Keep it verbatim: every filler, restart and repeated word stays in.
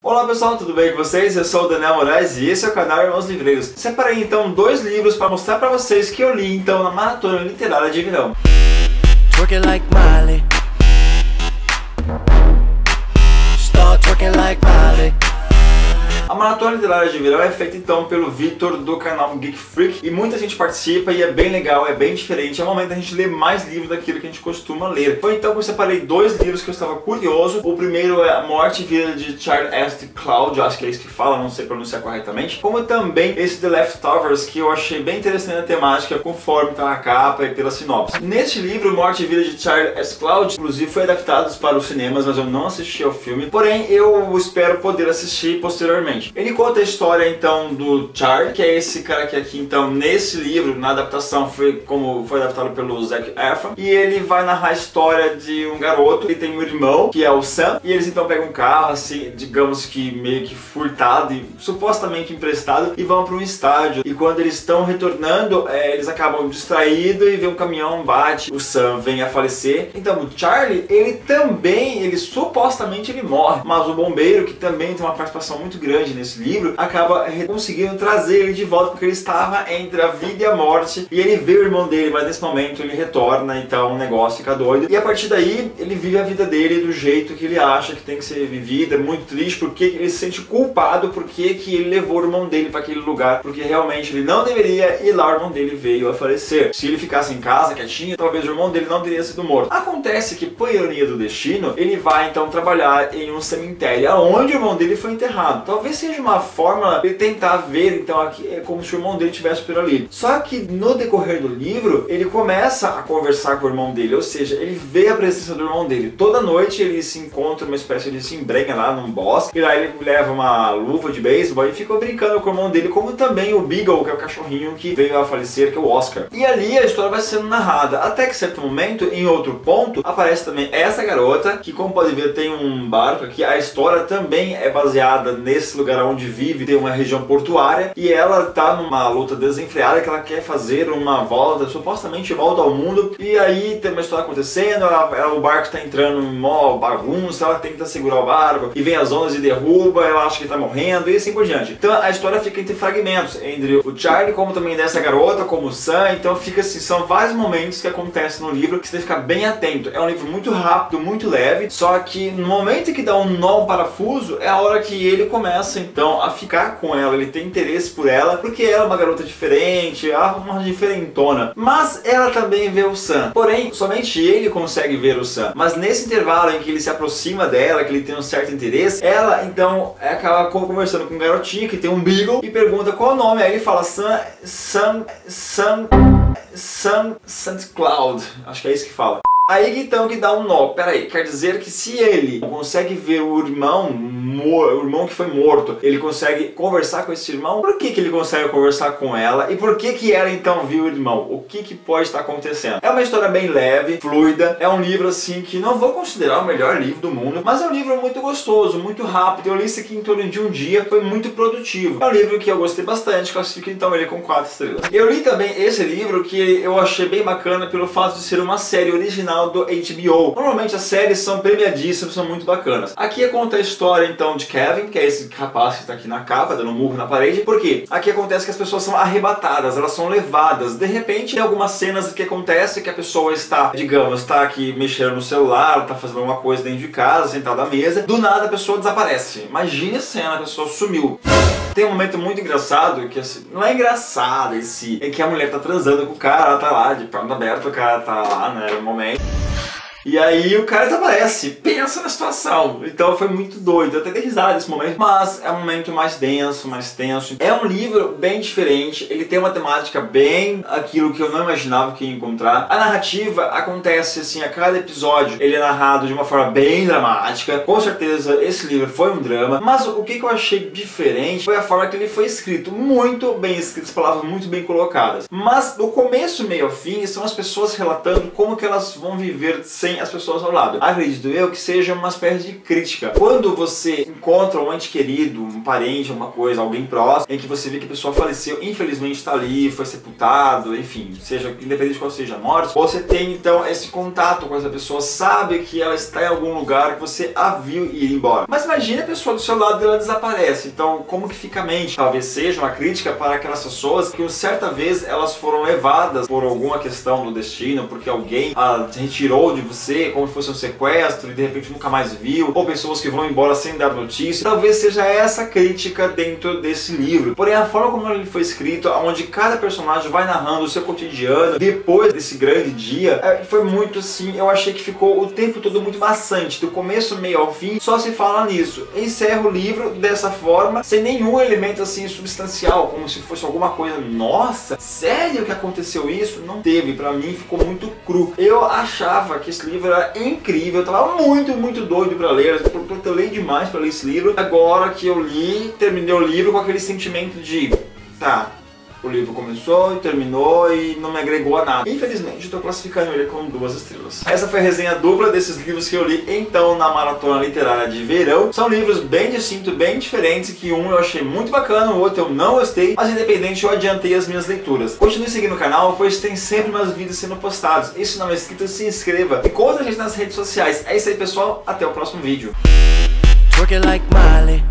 Olá pessoal, tudo bem com vocês? Eu sou o Daniel Moraes e esse é o canal Irmãos Livreiros. Separei então dois livros para mostrar para vocês que eu li então na Maratona Literária de Verão. Twerking like Miley. Start twerking like Miley. A Maratona Literária de Verão é feita então pelo Vitor do canal Geek Freak e muita gente participa e é bem legal, é bem diferente. É o momento da gente ler mais livros daquilo que a gente costuma ler. Foi então que eu separei dois livros que eu estava curioso. O primeiro é A Morte e Vida de Charles S. Cloud, acho que é isso que fala, não sei pronunciar corretamente. Como também esse The Leftovers, que eu achei bem interessante a temática, conforme está na capa e pela sinopse. Neste livro, Morte e Vida de Charles S. Cloud, inclusive foi adaptado para os cinemas, mas eu não assisti ao filme. Porém, eu espero poder assistir posteriormente. Ele conta a história então do Charlie, que é esse cara que aqui então nesse livro, na adaptação, foi como foi adaptado pelo Zac Efron, e ele vai narrar a história de um garoto, ele tem um irmão, que é o Sam, e eles então pegam um carro assim, digamos que meio que furtado e supostamente emprestado, e vão para um estádio, e quando eles estão retornando, é, eles acabam distraídos e vê um caminhão bate, o Sam vem a falecer. Então o Charlie, ele também, ele supostamente ele morre, mas o bombeiro, que também tem uma participação muito grande nesse livro, acaba conseguindo trazer ele de volta, porque ele estava entre a vida e a morte, e ele vê o irmão dele, mas nesse momento ele retorna, então o negócio fica doido, e a partir daí ele vive a vida dele do jeito que ele acha que tem que ser vivida. É muito triste porque ele se sente culpado porque que ele levou o irmão dele para aquele lugar, porque realmente ele não deveria, e lá o irmão dele veio a falecer. Se ele ficasse em casa quietinho, talvez o irmão dele não teria sido morto. Acontece que, por ironia do destino, ele vai então trabalhar em um cemitério onde o irmão dele foi enterrado. Talvez seja uma forma de tentar ver, então, aqui é como se o irmão dele estivesse por ali. Só que no decorrer do livro, ele começa a conversar com o irmão dele, ou seja, ele vê a presença do irmão dele. Toda noite ele se encontra uma espécie de se embrenha lá num bosque, e lá ele leva uma luva de beisebol e fica brincando com o irmão dele, como também o Beagle, que é o cachorrinho que veio a falecer, que é o Oscar. E ali a história vai sendo narrada, até que certo momento, em outro ponto, aparece também essa garota, que como pode ver tem um barco aqui, a história também é baseada nesse lugar onde vive, tem uma região portuária, e ela tá numa luta desenfreada que ela quer fazer uma volta, supostamente volta ao mundo, e aí tem uma história acontecendo, ela, ela, o barco tá entrando em mó bagunça, ela tenta segurar o barco, e vem as ondas e derruba, ela acha que tá morrendo, e assim por diante. Então a história fica entre fragmentos, entre o Charlie, como também dessa garota, como o Sam, então fica assim, são vários momentos que acontecem no livro que você tem que ficar bem atento. É um livro muito rápido, muito leve, só que no momento que dá um nó, um parafuso, é a hora que ele começa então a ficar com ela, ele tem interesse por ela, porque ela é uma garota diferente, uma diferentona, mas ela também vê o Sam, porém somente ele consegue ver o Sam, mas nesse intervalo em que ele se aproxima dela, que ele tem um certo interesse, ela então acaba conversando com um garotinho que tem um Beagle e pergunta qual o nome, aí ele fala Sam, Sam, Sam, Sam, Saint Cloud, acho que é isso que fala. Aí então que dá um nó, peraí, quer dizer que se ele consegue ver o irmão, o irmão que foi morto, ele consegue conversar com esse irmão, por que que ele consegue conversar com ela? E por que que ela então viu o irmão? O que que pode estar acontecendo? É uma história bem leve, fluida, é um livro assim que não vou considerar o melhor livro do mundo, mas é um livro muito gostoso, muito rápido, eu li isso aqui em torno de um dia, foi muito produtivo. É um livro que eu gostei bastante, classifico então ele com quatro estrelas. Eu li também esse livro que eu achei bem bacana pelo fato de ser uma série original do H B O. Normalmente as séries são premiadíssimas, são muito bacanas. Aqui conta a história então de Kevin, que é esse rapaz que está aqui na capa, dando um murro na parede. Por quê? Aqui acontece que as pessoas são arrebatadas, elas são levadas. De repente, tem algumas cenas que acontece que a pessoa está, digamos, está aqui mexendo no celular, está fazendo alguma coisa dentro de casa, sentada à mesa. Do nada a pessoa desaparece. Imagine a cena, a pessoa sumiu. Tem um momento muito engraçado, que assim, não é engraçado em si, é que a mulher tá transando com o cara, ela tá lá, de perna aberta, o cara tá lá, né, no momento. E aí o cara desaparece, pensa na situação. Então foi muito doido, eu até dei risada nesse momento. Mas é um momento mais denso, mais tenso. É um livro bem diferente, ele tem uma temática bem aquilo que eu não imaginava que ia encontrar. A narrativa acontece assim, a cada episódio ele é narrado de uma forma bem dramática. Com certeza esse livro foi um drama. Mas o que eu achei diferente foi a forma que ele foi escrito. Muito bem escrito, as palavras muito bem colocadas. Mas do começo, meio ao fim, são as pessoas relatando como que elas vão viver sem sem as pessoas ao lado. Acredito eu que seja uma espécie de crítica. Quando você encontra um ente querido, um parente, alguma coisa, alguém próximo, em que você vê que a pessoa faleceu, infelizmente está ali, foi sepultado, enfim, seja independente de qual seja a morte, você tem então esse contato com essa pessoa, sabe que ela está em algum lugar, que você a viu ir embora. Mas imagine a pessoa do seu lado e ela desaparece. Então, como que fica a mente? Talvez seja uma crítica para aquelas pessoas que certa vez elas foram levadas por alguma questão do destino, porque alguém a retirou de você, como se fosse um sequestro, e de repente nunca mais viu, ou pessoas que vão embora sem dar notícia. Talvez seja essa crítica dentro desse livro. Porém, a forma como ele foi escrito, onde cada personagem vai narrando o seu cotidiano depois desse grande dia, foi muito assim, eu achei que ficou o tempo todo muito maçante, do começo, meio ao fim, só se fala nisso. Encerra o livro dessa forma, sem nenhum elemento assim substancial, como se fosse alguma coisa, nossa, sério que aconteceu isso? Não teve, pra mim ficou muito cru. Eu achava que esse livro era incrível, eu tava muito, muito doido pra ler, eu protelei demais pra ler esse livro. Agora que eu li, terminei o livro com aquele sentimento de, tá, o livro começou e terminou e não me agregou a nada. Infelizmente, estou classificando ele com duas estrelas. Essa foi a resenha dupla desses livros que eu li então na Maratona Literária de Verão. São livros bem distintos, bem diferentes, que um eu achei muito bacana, o outro eu não gostei, mas independente eu adiantei as minhas leituras. Continue seguindo o canal, pois tem sempre mais vídeos sendo postados. E se não é inscrito, se inscreva e conta a gente nas redes sociais. É isso aí, pessoal, até o próximo vídeo.